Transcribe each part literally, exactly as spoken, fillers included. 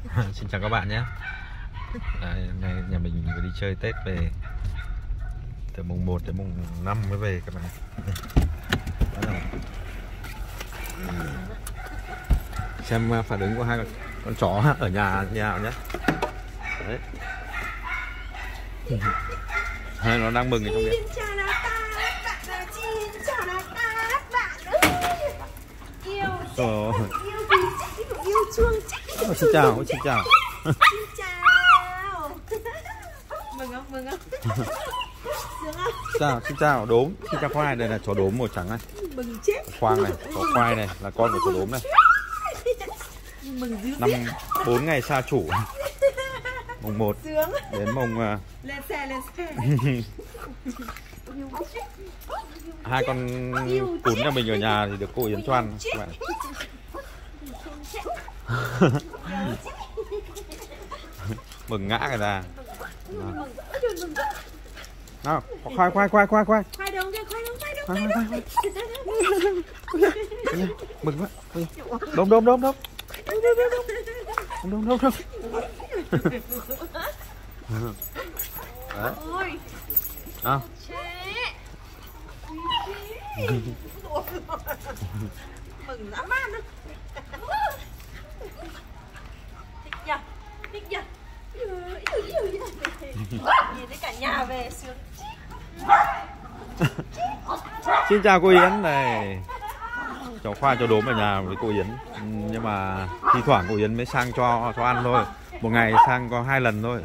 Xin chào các bạn nhé. Đấy, nay nhà mình vừa đi chơi Tết về, từ mùng một đến mùng năm mới về các bạn. Xem phản ứng của hai con, con chó ở nhà nhà nhé. Đấy. Hai nó đang mừng ở trong miệng. Ờ. Yêu chuông Oh, xin chào, xin chào. Xin chào. Mừng không, mừng không? Sướng không? Chào, xin chào, đốm. Xin chào khoai, đây là chó đốm màu trắng này. Mừng chết. Khoang này, chó khoai này là con của chó đốm này. Mừng dữ Năm bốn ngày xa chủ. Mùng một sướng. đến mùng uh... lên xe, lên xe. Hai con cún nhà mình ở nhà thì được cô Yến cho ăn các bạn. Mừng ngã người ta. Nào, khoai khoai khoai khoai khoai. Khoai đâu kia, khoai đâu, khoai đâu, Khoai khoai khoai đâu. khoai. Mừng quá. Đốm đốm đốm đốm. Đốm đốm đốm. Đấy. Ôi. À. Mừng dã man luôn. Thích nhỉ? Thích nhỉ? Nhìn thấy cả nhà về sướng. Xin chào cô Yến này. Cháu khoai cho đốm ở nhà với cô Yến. Nhưng mà thi thoảng cô Yến mới sang cho cho ăn thôi. Một ngày sang có hai lần thôi.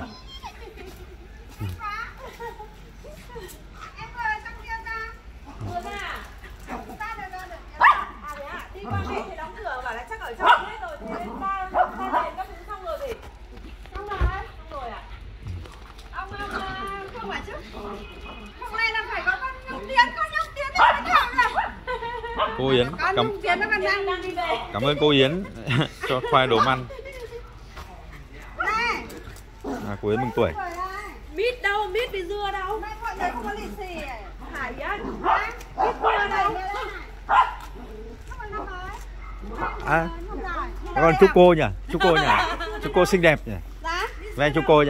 Cô Yến cảm, cảm ơn cô Yến cho khoai đốm ăn. À, cô Yến mừng tuổi. Mít đâu, mít bị dưa đâu. Hải á, mít dưa đâu. À, con chúc cô nhỉ, chúc cô nhỉ, chúc cô xinh đẹp nhỉ. Về chúc cô nhỉ.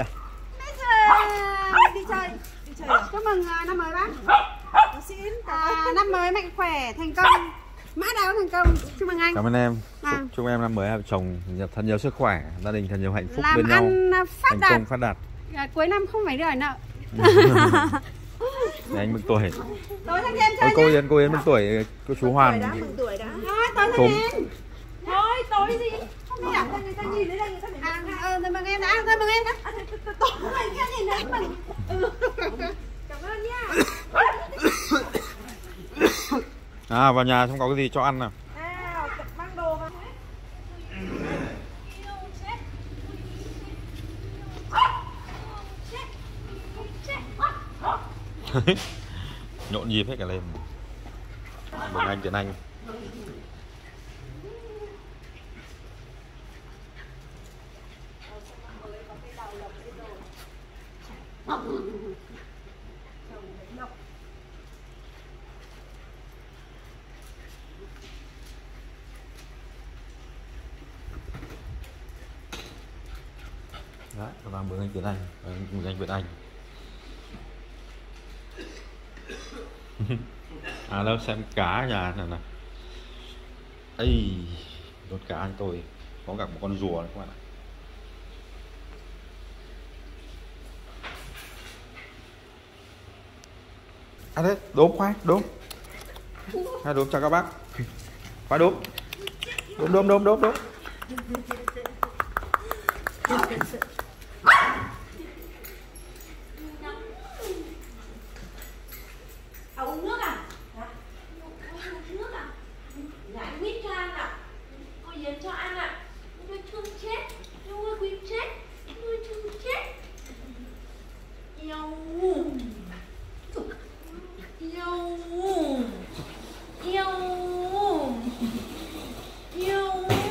Đi chơi, đi chơi. Chúc mừng năm mới bác. Xin à, năm mới mạnh khỏe, thành công, mã đáo thành công. Chúc mừng anh. Cảm ơn em. À. Chúc, chúc em năm mới hai vợ chồng thật nhiều sức khỏe, gia đình thật nhiều hạnh phúc làm bên nhau, phát thành đạt. công phát đạt. À, cuối năm không phải đòi nợ. Để anh mừng tuổi. Tối thanh niên chơi. Ôi, cô Yến, cô Yến mừng tuổi, cô chú Hoàn. Đã, mừng tuổi đã. Thôi tối thanh niên. Thôi tối gì? Không biết à? Người ta nhìn đến đây người ta phải à, ờ, thôi mừng em đã, thôi mừng em đã. À, tối thanh nhìn thấy mừng. Ừ. Cảm ơn nha. À, vào nhà không có cái gì cho ăn nào. À, mang đồ vào. Nhộn nhịp hết cả lên. Mừng anh Tiến Anh. Đấy, và mừng anh Tiến Anh, mừng anh Việt Anh. À đâu xem cá nhà này này. Ây, đốt cá anh tôi có gặp một con rùa đấy các bạn ạ. À đấy, đốm khoai, đốm. Hai đốm chào các bác. Khoai đốm. Đốm đốm đốm đốm đốm. À, uống nước à? Hả? Uống nước à? Dạ anh mít cho ăn ạ. Cô Yến cho ăn ạ. Nuôi thương chết. Nuôi quý chết. Nuôi thương chết. Yêu. Yêu. Yêu. Yêu.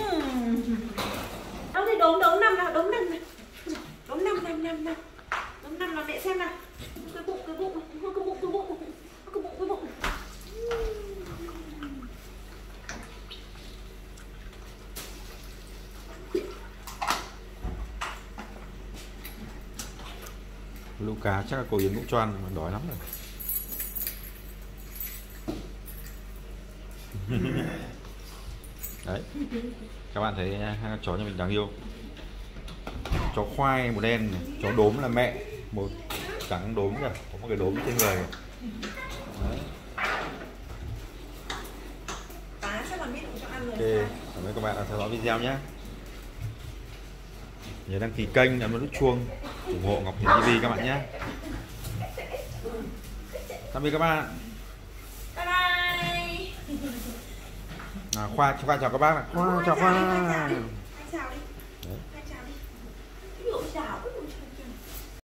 Đâu thì đốm đốm năm nào, đốm năm nào. Đốm năm năm năm năm. Đốm năm nào mẹ xem nào. Cái bụng, cái bụng, cái bụng, cái bụng, cái bụng. Cái bụng, cái bụng. Luca chắc là cô Yến cũng cho ăn mà đói lắm rồi. Đấy, các bạn thấy hai chó nhà mình đáng yêu. Chó khoai màu đen này, chó đốm là mẹ, một trắng đốm kìa, có một cái đốm trên người. Đấy. Ok, cảm ơn các bạn đã theo dõi video nhé. Nhớ đăng ký kênh, ấn vào nút chuông ủng hộ Ngọc Hiền ti vi các bạn nhé. Tạm biệt các bạn. Bye bye. À, Khoa, Khoa chào các bác. Khoa chào Khoa. Anh chào đi.